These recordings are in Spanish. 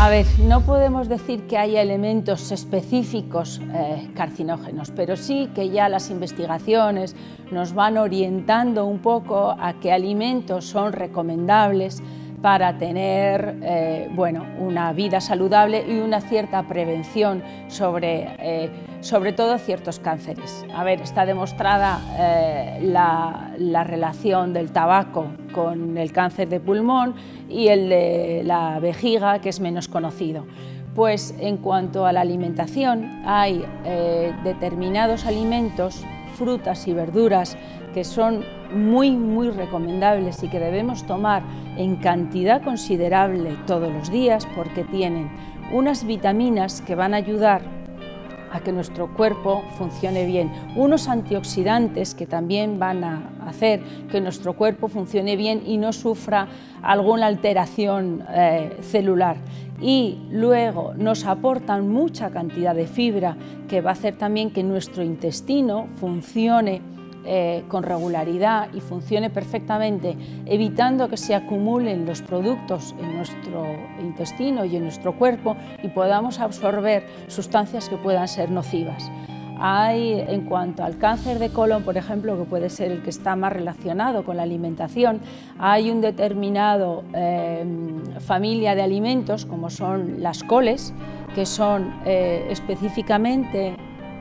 A ver, no podemos decir que haya elementos específicos carcinógenos, pero sí que ya las investigaciones nos van orientando un poco a qué alimentos son recomendables para tener una vida saludable y una cierta prevención sobre todo ciertos cánceres. A ver, está demostrada la relación del tabaco con el cáncer de pulmón y el de la vejiga, que es menos conocido. Pues en cuanto a la alimentación, hay determinados alimentos, frutas y verduras que son muy recomendables y que debemos tomar en cantidad considerable todos los días, porque tienen unas vitaminas que van a ayudar a que nuestro cuerpo funcione bien, unos antioxidantes que también van a hacer que nuestro cuerpo funcione bien y no sufra alguna alteración celular, y luego nos aportan mucha cantidad de fibra que va a hacer también que nuestro intestino funcione con regularidad y funcione perfectamente, evitando que se acumulen los productos en nuestro intestino y en nuestro cuerpo y podamos absorber sustancias que puedan ser nocivas. En cuanto al cáncer de colon, por ejemplo, que puede ser el que está más relacionado con la alimentación, hay un determinado familia de alimentos, como son las coles, que son específicamente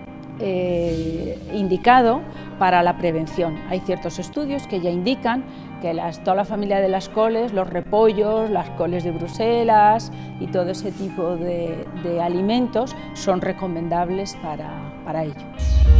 indicado para la prevención. Hay ciertos estudios que ya indican que toda la familia de las coles, los repollos, las coles de Bruselas y todo ese tipo de alimentos son recomendables para ello.